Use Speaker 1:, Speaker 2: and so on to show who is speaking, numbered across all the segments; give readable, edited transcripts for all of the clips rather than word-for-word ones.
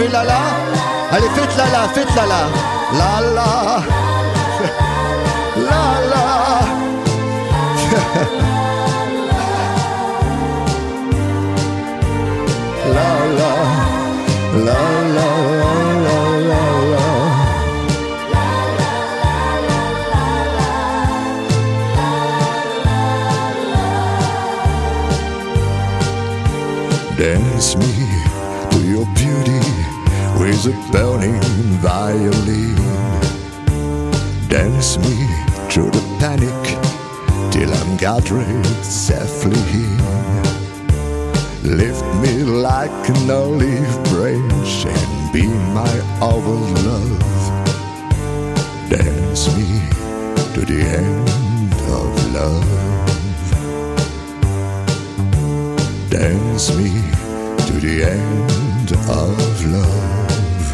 Speaker 1: fais la la. Allez, faites la la, faites la la. La la. La la. La la. La la la la la. Dance me to your beauty with a burning violin. Dance me through the panic till I'm gathered safely in. Lift me like an olive branch and be my hour love. Dance me to the end of love. Dance me to the end of love.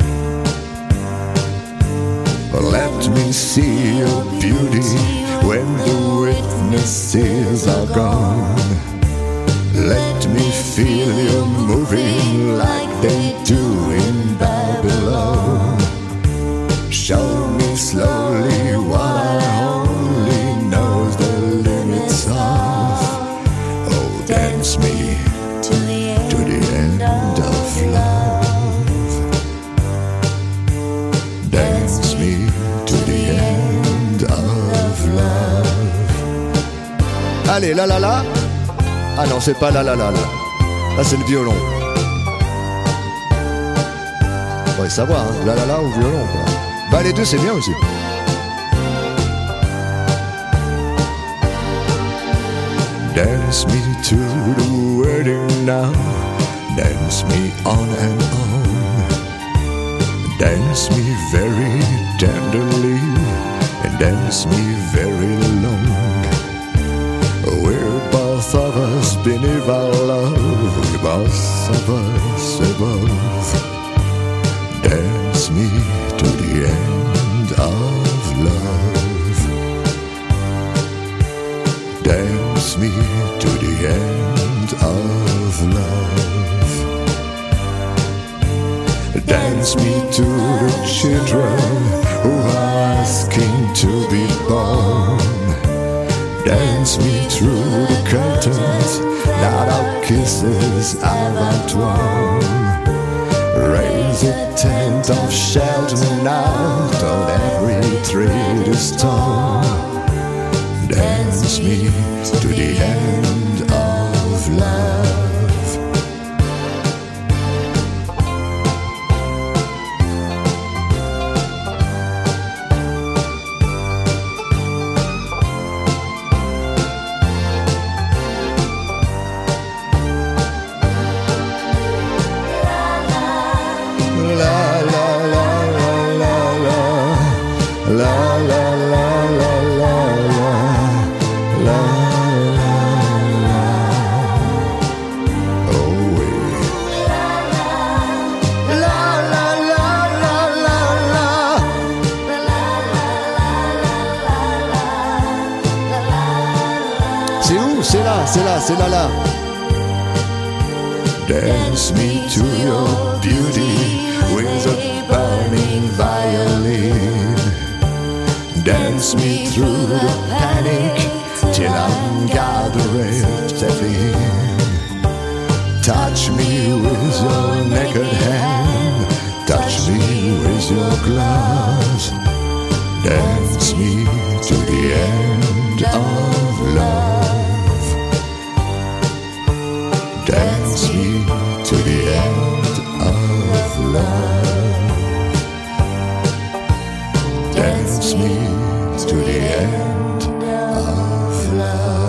Speaker 1: Let me see your beauty when the witnesses are gone. Let me feel you moving like they do in Babylon. Show me slowly what I only know the limits of. Oh, dance me to the end of love. Dance me to the end of love. Allez, la la la. Ah non, c'est pas la la la la. Là, c'est le violon. On pourrait savoir, hein. La la la ou violon, quoi. Bah, les deux, c'est bien aussi. Dance me to the wedding now. Dance me on and on. Dance me very tenderly and dance me very long. We're both of us beneath our love. We're both of us above. Dance me to the end of love. Dance me to the end of love. Dance me to the children who are asking to be born. Dance me through the curtains that our kisses have outworn. Raise a tent of shelter now, don't every tree to storm. Dance me to the end of love. C'est là, là. Dance me to your beauty with a burning violin. Dance me through the panic till I'm gathered safely in. Touch me with your naked hand. Touch me with your gloves. Dance me to the end of love. Dance me to the end of love. Dance me to the end of love.